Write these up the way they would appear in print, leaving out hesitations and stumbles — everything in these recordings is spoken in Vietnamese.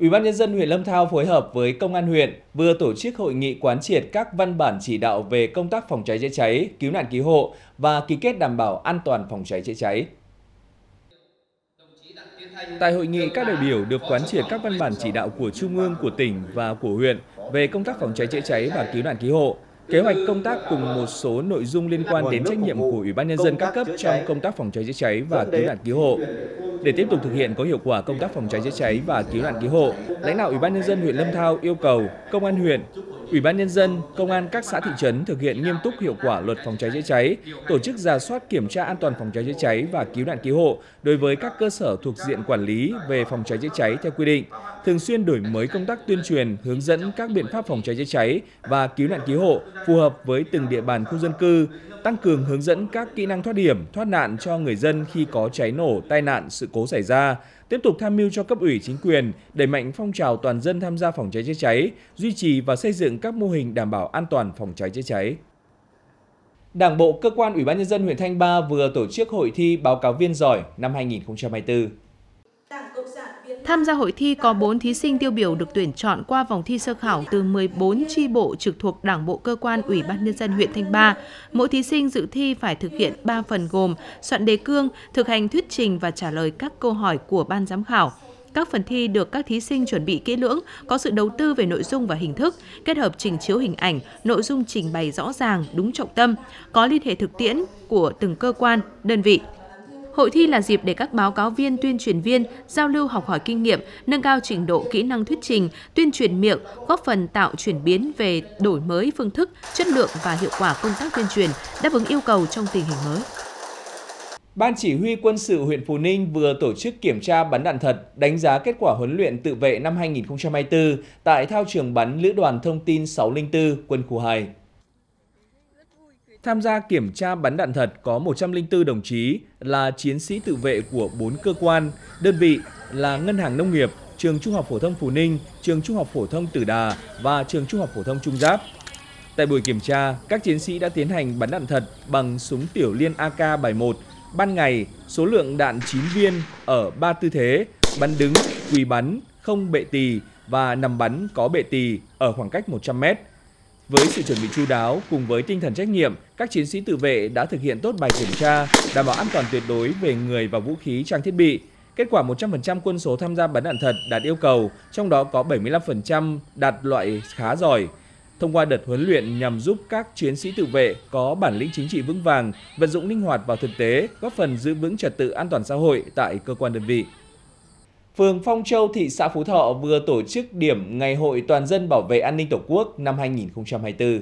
Ủy ban Nhân dân huyện Lâm Thao phối hợp với Công an huyện vừa tổ chức hội nghị quán triệt các văn bản chỉ đạo về công tác phòng cháy chữa cháy, cứu nạn cứu hộ và ký kết đảm bảo an toàn phòng cháy chữa cháy. Tại hội nghị, các đại biểu được quán triệt các văn bản chỉ đạo của Trung ương, của tỉnh và của huyện về công tác phòng cháy chữa cháy và cứu nạn cứu hộ, kế hoạch công tác cùng một số nội dung liên quan đến trách nhiệm của Ủy ban Nhân dân các cấp trong công tác phòng cháy chữa cháy và cứu nạn cứu hộ. Để tiếp tục thực hiện có hiệu quả công tác phòng cháy chữa cháy và cứu nạn cứu hộ, lãnh đạo Ủy ban Nhân dân huyện Lâm Thao yêu cầu Công an huyện, Ủy ban Nhân dân, Công an các xã thị trấn thực hiện nghiêm túc hiệu quả luật phòng cháy chữa cháy, tổ chức rà soát kiểm tra an toàn phòng cháy chữa cháy và cứu nạn cứu hộ đối với các cơ sở thuộc diện quản lý về phòng cháy chữa cháy theo quy định, thường xuyên đổi mới công tác tuyên truyền, hướng dẫn các biện pháp phòng cháy chữa cháy và cứu nạn cứu hộ phù hợp với từng địa bàn khu dân cư, tăng cường hướng dẫn các kỹ năng thoát hiểm, thoát nạn cho người dân khi có cháy nổ, tai nạn, sự cố xảy ra, tiếp tục tham mưu cho cấp ủy chính quyền đẩy mạnh phong trào toàn dân tham gia phòng cháy chữa cháy, duy trì và xây dựng các mô hình đảm bảo an toàn phòng cháy chữa cháy. Đảng bộ cơ quan Ủy ban Nhân dân huyện Thanh Ba vừa tổ chức hội thi báo cáo viên giỏi năm 2024. Tham gia hội thi có 4 thí sinh tiêu biểu được tuyển chọn qua vòng thi sơ khảo từ 14 chi bộ trực thuộc Đảng bộ cơ quan Ủy ban Nhân dân huyện Thanh Ba. Mỗi thí sinh dự thi phải thực hiện 3 phần gồm soạn đề cương, thực hành thuyết trình và trả lời các câu hỏi của ban giám khảo. Các phần thi được các thí sinh chuẩn bị kỹ lưỡng, có sự đầu tư về nội dung và hình thức, kết hợp trình chiếu hình ảnh, nội dung trình bày rõ ràng, đúng trọng tâm, có liên hệ thực tiễn của từng cơ quan, đơn vị. Hội thi là dịp để các báo cáo viên, tuyên truyền viên giao lưu học hỏi kinh nghiệm, nâng cao trình độ kỹ năng thuyết trình, tuyên truyền miệng, góp phần tạo chuyển biến về đổi mới phương thức, chất lượng và hiệu quả công tác tuyên truyền, đáp ứng yêu cầu trong tình hình mới. Ban Chỉ huy Quân sự huyện Phú Ninh vừa tổ chức kiểm tra bắn đạn thật, đánh giá kết quả huấn luyện tự vệ năm 2024 tại thao trường bắn Lữ đoàn Thông tin 604, Quân khu 2. Tham gia kiểm tra bắn đạn thật có 104 đồng chí là chiến sĩ tự vệ của 4 cơ quan, đơn vị là Ngân hàng Nông nghiệp, Trường Trung học phổ thông Phú Ninh, Trường Trung học phổ thông Tử Đà và Trường Trung học phổ thông Trung Giáp. Tại buổi kiểm tra, các chiến sĩ đã tiến hành bắn đạn thật bằng súng tiểu liên AK-71, ban ngày số lượng đạn 9 viên ở 3 tư thế, bắn đứng, quỳ bắn, không bệ tỳ và nằm bắn có bệ tỳ ở khoảng cách 100 m. Với sự chuẩn bị chu đáo cùng với tinh thần trách nhiệm, các chiến sĩ tự vệ đã thực hiện tốt bài kiểm tra, đảm bảo an toàn tuyệt đối về người và vũ khí trang thiết bị. Kết quả 100% quân số tham gia bắn đạn thật đạt yêu cầu, trong đó có 75% đạt loại khá giỏi. Thông qua đợt huấn luyện nhằm giúp các chiến sĩ tự vệ có bản lĩnh chính trị vững vàng, vận dụng linh hoạt vào thực tế, góp phần giữ vững trật tự an toàn xã hội tại cơ quan đơn vị. Phường Phong Châu, thị xã Phú Thọ vừa tổ chức điểm Ngày hội Toàn dân bảo vệ an ninh Tổ quốc năm 2024.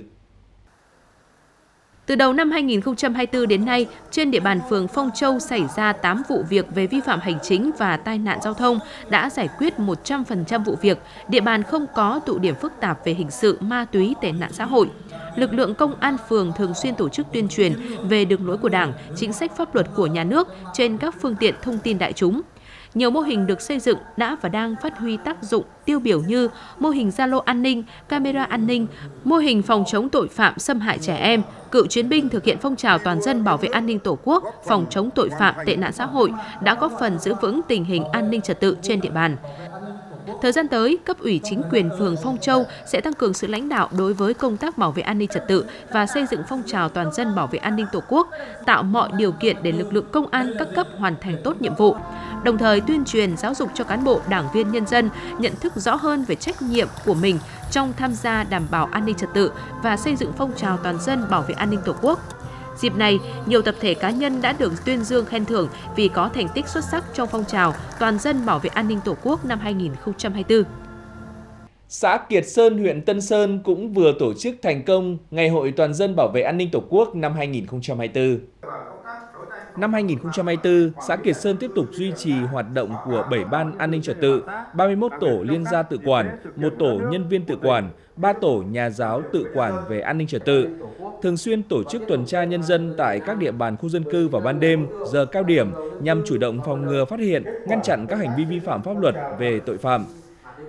Từ đầu năm 2024 đến nay, trên địa bàn phường Phong Châu xảy ra 8 vụ việc về vi phạm hành chính và tai nạn giao thông, đã giải quyết 100% vụ việc, địa bàn không có tụ điểm phức tạp về hình sự, ma túy, tệ nạn xã hội. Lực lượng công an phường thường xuyên tổ chức tuyên truyền về đường lối của Đảng, chính sách pháp luật của nhà nước trên các phương tiện thông tin đại chúng. Nhiều mô hình được xây dựng đã và đang phát huy tác dụng tiêu biểu như mô hình Zalo an ninh, camera an ninh, mô hình phòng chống tội phạm xâm hại trẻ em, cựu chiến binh thực hiện phong trào toàn dân bảo vệ an ninh Tổ quốc, phòng chống tội phạm tệ nạn xã hội đã góp phần giữ vững tình hình an ninh trật tự trên địa bàn. Thời gian tới, cấp ủy chính quyền phường Phong Châu sẽ tăng cường sự lãnh đạo đối với công tác bảo vệ an ninh trật tự và xây dựng phong trào toàn dân bảo vệ an ninh Tổ quốc, tạo mọi điều kiện để lực lượng công an các cấp hoàn thành tốt nhiệm vụ. Đồng thời tuyên truyền giáo dục cho cán bộ, đảng viên, nhân dân nhận thức rõ hơn về trách nhiệm của mình trong tham gia đảm bảo an ninh trật tự và xây dựng phong trào toàn dân bảo vệ an ninh Tổ quốc. Dịp này, nhiều tập thể cá nhân đã được tuyên dương khen thưởng vì có thành tích xuất sắc trong phong trào toàn dân bảo vệ an ninh Tổ quốc năm 2024. Xã Kiệt Sơn, huyện Tân Sơn cũng vừa tổ chức thành công Ngày hội Toàn dân bảo vệ an ninh Tổ quốc năm 2024. Năm 2024, xã Kiệt Sơn tiếp tục duy trì hoạt động của 7 ban an ninh trật tự, 31 tổ liên gia tự quản, 1 tổ nhân viên tự quản, 3 tổ nhà giáo tự quản về an ninh trật tự. Thường xuyên tổ chức tuần tra nhân dân tại các địa bàn khu dân cư vào ban đêm, giờ cao điểm nhằm chủ động phòng ngừa, phát hiện, ngăn chặn các hành vi vi phạm pháp luật về tội phạm.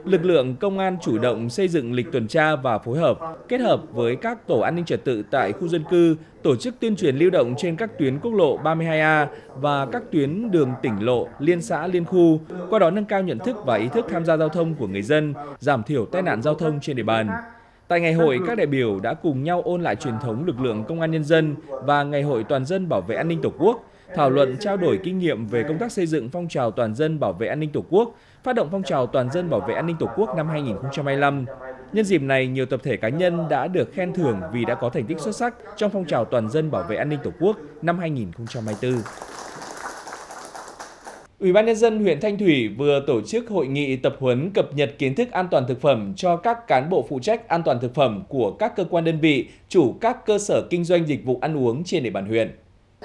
lực lượng công an chủ động xây dựng lịch tuần tra và phối hợp, kết hợp với các tổ an ninh trật tự tại khu dân cư, tổ chức tuyên truyền lưu động trên các tuyến quốc lộ 32A và các tuyến đường tỉnh lộ, liên xã, liên khu, qua đó nâng cao nhận thức và ý thức tham gia giao thông của người dân, giảm thiểu tai nạn giao thông trên địa bàn. Tại ngày hội, các đại biểu đã cùng nhau ôn lại truyền thống lực lượng công an nhân dân và Ngày hội toàn dân bảo vệ an ninh Tổ quốc, thảo luận trao đổi kinh nghiệm về công tác xây dựng phong trào toàn dân bảo vệ an ninh Tổ quốc, phát động phong trào toàn dân bảo vệ an ninh Tổ quốc năm 2025. Nhân dịp này, nhiều tập thể cá nhân đã được khen thưởng vì đã có thành tích xuất sắc trong phong trào toàn dân bảo vệ an ninh Tổ quốc năm 2024. Ủy ban nhân dân huyện Thanh Thủy vừa tổ chức hội nghị tập huấn cập nhật kiến thức an toàn thực phẩm cho các cán bộ phụ trách an toàn thực phẩm của các cơ quan đơn vị, chủ các cơ sở kinh doanh dịch vụ ăn uống trên địa bàn huyện.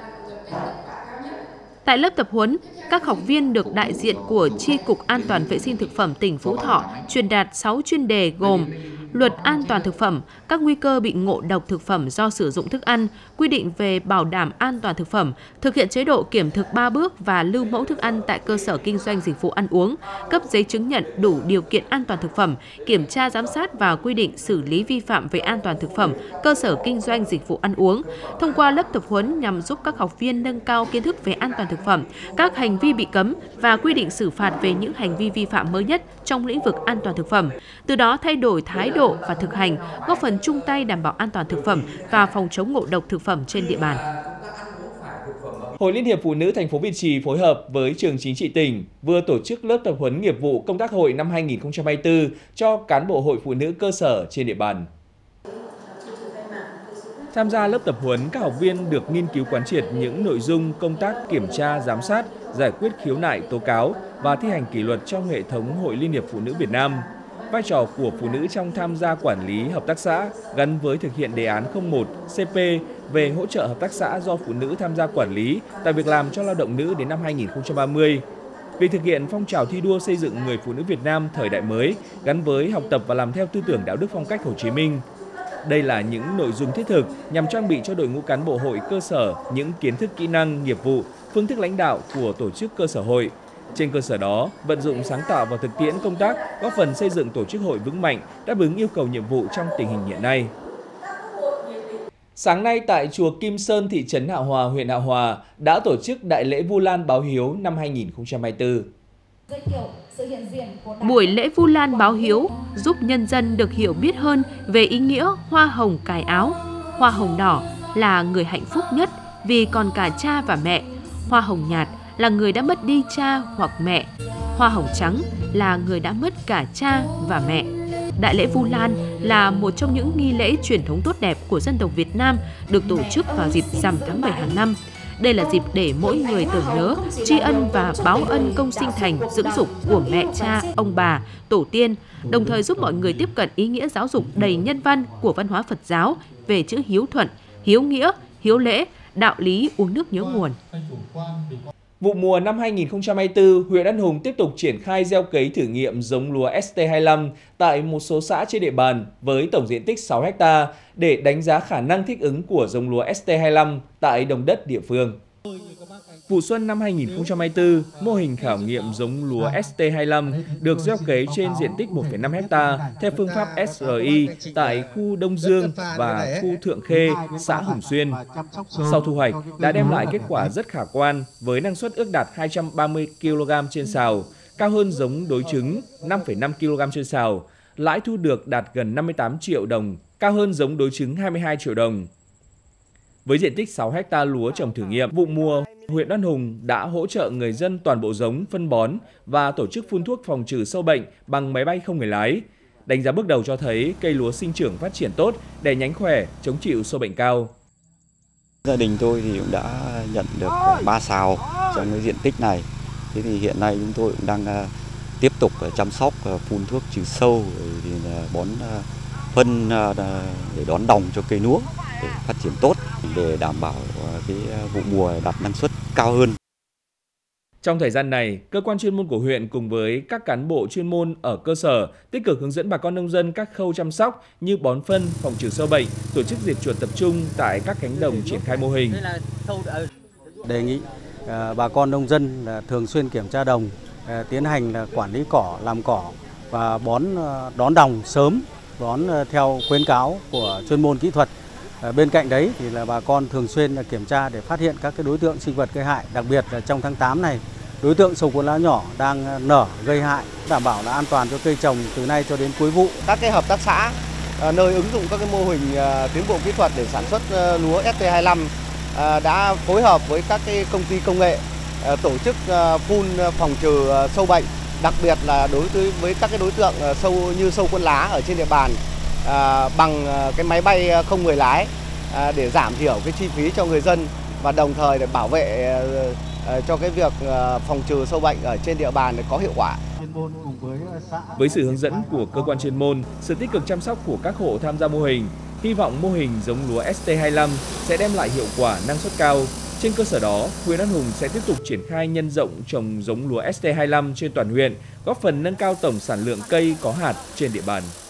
Tại lớp tập huấn, các học viên được đại diện của Chi cục An toàn vệ sinh thực phẩm tỉnh Phú Thọ truyền đạt 6 chuyên đề gồm Luật an toàn thực phẩm, các nguy cơ bị ngộ độc thực phẩm do sử dụng thức ăn, quy định về bảo đảm an toàn thực phẩm, thực hiện chế độ kiểm thực 3 bước và lưu mẫu thức ăn tại cơ sở kinh doanh dịch vụ ăn uống, cấp giấy chứng nhận đủ điều kiện an toàn thực phẩm, kiểm tra giám sát và quy định xử lý vi phạm về an toàn thực phẩm, cơ sở kinh doanh dịch vụ ăn uống. Thông qua lớp tập huấn nhằm giúp các học viên nâng cao kiến thức về an toàn thực phẩm, các hành vi bị cấm và quy định xử phạt về những hành vi vi phạm mới nhất trong lĩnh vực an toàn thực phẩm. Từ đó thay đổi thái độ và thực hành, góp phần chung tay đảm bảo an toàn thực phẩm và phòng chống ngộ độc thực phẩm trên địa bàn. Hội Liên hiệp Phụ nữ thành phố Việt Trì phối hợp với Trường Chính trị tỉnh vừa tổ chức lớp tập huấn nghiệp vụ công tác hội năm 2024 cho cán bộ hội phụ nữ cơ sở trên địa bàn. Tham gia lớp tập huấn, các học viên được nghiên cứu quán triệt những nội dung công tác kiểm tra, giám sát, giải quyết khiếu nại, tố cáo và thi hành kỷ luật trong hệ thống Hội Liên hiệp Phụ nữ Việt Nam. Vai trò của phụ nữ trong tham gia quản lý hợp tác xã gắn với thực hiện đề án 01 CP về hỗ trợ hợp tác xã do phụ nữ tham gia quản lý, tạo việc làm cho lao động nữ đến năm 2030. Việc thực hiện phong trào thi đua xây dựng người phụ nữ Việt Nam thời đại mới gắn với học tập và làm theo tư tưởng đạo đức phong cách Hồ Chí Minh. Đây là những nội dung thiết thực nhằm trang bị cho đội ngũ cán bộ hội cơ sở những kiến thức, kỹ năng, nghiệp vụ, phương thức lãnh đạo của tổ chức cơ sở hội. Trên cơ sở đó, vận dụng sáng tạo vào thực tiễn công tác, góp phần xây dựng tổ chức hội vững mạnh, đáp ứng yêu cầu nhiệm vụ trong tình hình hiện nay. Sáng nay tại chùa Kim Sơn, thị trấn Hạ Hòa, huyện Hạ Hòa đã tổ chức Đại lễ Vu Lan báo hiếu năm 2024. Buổi lễ Vu Lan báo hiếu giúp nhân dân được hiểu biết hơn về ý nghĩa hoa hồng cài áo. Hoa hồng đỏ là người hạnh phúc nhất vì còn cả cha và mẹ. Hoa hồng nhạt là người đã mất đi cha hoặc mẹ. Hoa hồng trắng là người đã mất cả cha và mẹ. Đại lễ Vu Lan là một trong những nghi lễ truyền thống tốt đẹp của dân tộc Việt Nam được tổ chức vào dịp rằm tháng 7 hàng năm. Đây là dịp để mỗi người tưởng nhớ, tri ân và báo ân công sinh thành, dưỡng dục của mẹ cha, ông bà, tổ tiên, đồng thời giúp mọi người tiếp cận ý nghĩa giáo dục đầy nhân văn của văn hóa Phật giáo về chữ hiếu thuận, hiếu nghĩa, hiếu lễ, đạo lý uống nước nhớ nguồn. Vụ mùa năm 2024, huyện An Hùng tiếp tục triển khai gieo cấy thử nghiệm giống lúa ST25 tại một số xã trên địa bàn với tổng diện tích 6 ha để đánh giá khả năng thích ứng của giống lúa ST25 tại đồng đất địa phương. Vụ xuân năm 2024, mô hình khảo nghiệm giống lúa ST25 được gieo cấy trên diện tích 1,5 ha theo phương pháp SRI tại khu Đông Dương và khu Thượng Khê, xã Hùng Xuyên. Sau thu hoạch, đã đem lại kết quả rất khả quan với năng suất ước đạt 230 kg trên sào, cao hơn giống đối trứng 5,5 kg trên sào. Lãi thu được đạt gần 58 triệu đồng, cao hơn giống đối trứng 22 triệu đồng. Với diện tích 6 ha lúa trồng thử nghiệm, vụ mùa, huyện An Hùng đã hỗ trợ người dân toàn bộ giống, phân bón và tổ chức phun thuốc phòng trừ sâu bệnh bằng máy bay không người lái. Đánh giá bước đầu cho thấy cây lúa sinh trưởng phát triển tốt, đẻ nhánh khỏe, chống chịu sâu bệnh cao. Gia đình tôi thì cũng đã nhận được 3 sào trong cái diện tích này. Thế thì hiện nay chúng tôi cũng đang tiếp tục chăm sóc, phun thuốc trừ sâu, thì bón phân để đón đồng cho cây lúa để phát triển tốt, để đảm bảo cái vụ mùa đạt năng suất cao hơn. Trong thời gian này, cơ quan chuyên môn của huyện cùng với các cán bộ chuyên môn ở cơ sở tích cực hướng dẫn bà con nông dân các khâu chăm sóc như bón phân, phòng trừ sâu bệnh, tổ chức diệt chuột tập trung tại các cánh đồng triển khai mô hình. Đề nghị bà con nông dân thường xuyên kiểm tra đồng, tiến hành quản lý cỏ, làm cỏ và đón đồng sớm, đón theo khuyến cáo của chuyên môn kỹ thuật. Bên cạnh đấy thì là bà con thường xuyên kiểm tra để phát hiện các cái đối tượng sinh vật gây hại, đặc biệt là trong tháng 8 này, đối tượng sâu cuốn lá nhỏ đang nở gây hại, đảm bảo là an toàn cho cây trồng từ nay cho đến cuối vụ. Các cái hợp tác xã nơi ứng dụng các cái mô hình tiến bộ kỹ thuật để sản xuất lúa ST25 đã phối hợp với các cái công ty công nghệ tổ chức phun phòng trừ sâu bệnh, đặc biệt là đối với các cái đối tượng như sâu cuốn lá ở trên địa bàn bằng cái máy bay không người lái để giảm thiểu cái chi phí cho người dân và đồng thời để bảo vệ cho cái việc phòng trừ sâu bệnh ở trên địa bàn để có hiệu quả. Với sự hướng dẫn của cơ quan chuyên môn, sự tích cực chăm sóc của các hộ tham gia mô hình, hy vọng mô hình giống lúa ST25 sẽ đem lại hiệu quả năng suất cao. Trên cơ sở đó, huyện An Hùng sẽ tiếp tục triển khai nhân rộng trồng giống lúa ST25 trên toàn huyện, góp phần nâng cao tổng sản lượng cây có hạt trên địa bàn.